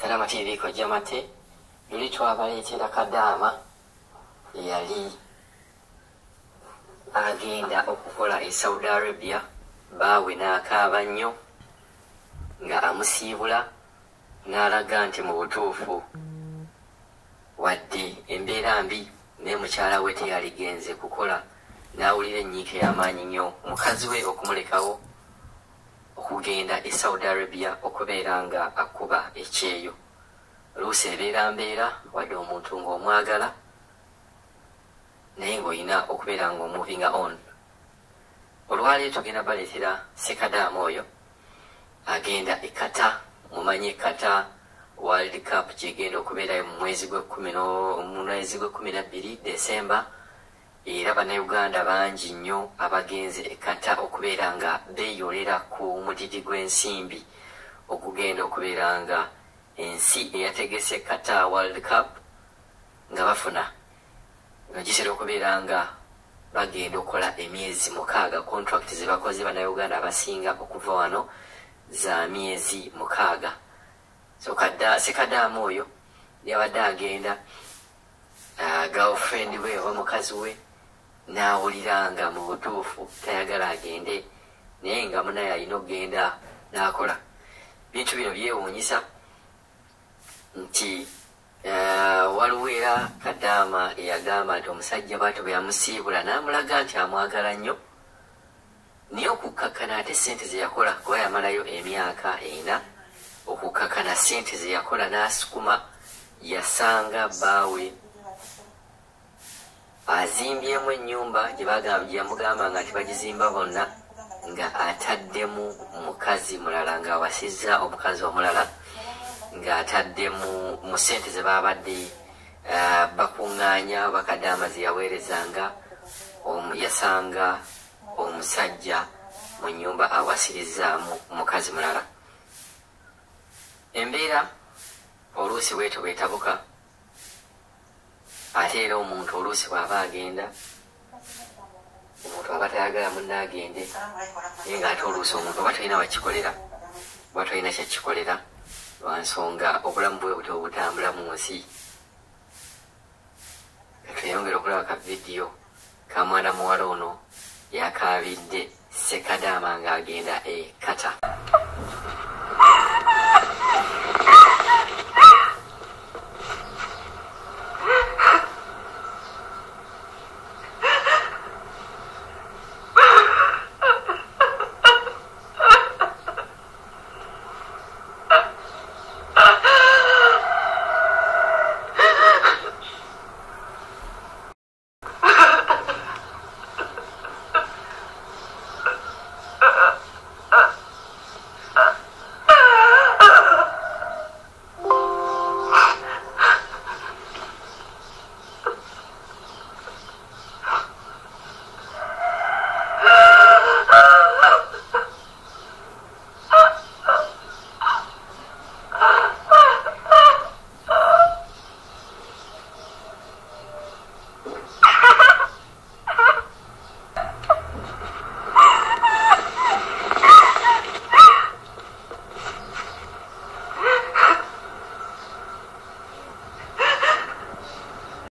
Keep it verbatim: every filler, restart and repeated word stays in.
Ssekadaama T V kojja mate luli twabaleetera Kadaama yali agenda okukola e Saudi Arabia baawe n'akaaba nnyo nga amusiibula n'alaga nti mu butuufu wadde embeera mbi ne mukyala we teyaligenze kukola n'awulira enyiike y'amaanyi nnyo mukazi we okumulekawo okugenda e Saudi Arabia okubeera nga akuba ekyeyo. Oluusi ebeera mbeera wadde omuntu ng'omwagala naye ng'olina okubeera ng'omuvinga on. Olwaleero tugenda baleetera Ssekadaama oyo agenda e Qatar. Mumanyi Qatar World Cup gyegenda okubeerayo mu mwezi gw'ekkumi mu mwezi gw'ekkumi na bbiri Desemba, era bannayuganda bangi nnyo abagenze e Qatar okubeera nga beeyolera ku mudidi gw'ensimbi okugenda okubeera nga ensi eyategese Qatar World Cup nga bafuna nga gisera okubeera nga bagenda okukola emyezi mukaaga. Contract ze bakoze bannayuganda abasinga okuva wano za myezi mukaaga. So kada Ssekadaama oyo yabadde agenda uh, girlfriend we oba mukazi we n'awulira nga mu butuufu tayagala agende naye nga munaye alina okugenda n'akola. Bintu bino byewuunyisa nti uh, waliwo era Kadaama eyagamba nti omusajja bw'atyo bwe yamusiibula n'amulaga nti amwagala nnyo naye okukkakkana ate ssente ze yakola kuba yamalayo emyaka ena okukkakkana ssente ze yakola n'asukuma yasanga bbaawe azimbyemu ennyumba gye yamugamba nga tibagizimba bonna nga ataddemu mukazi mulala ng'awasizza omukazi omulala ng'ataddemu mu ssente ze baabadde uh, bakuŋŋaanya Kadaama ze yaweerezanga um, yasanga omusajja mu nnyumba awasirizaamu mukazi mulala. Embeera oluusi bwetyo bwetabuka ate era omuntu oluusi bw'aba agenda omuntu aba tayagala munnaagende naye ng'ate oluusi omuntu oba talina wakikolera oba talina kyakikolera lwa nsonga obulamu bwe buti obutambula mu nsi. Katweyongera okulaba ka vidiyo ka mwana muwala ono yakaabidde Ssekadaama ng'agenda e Qatar.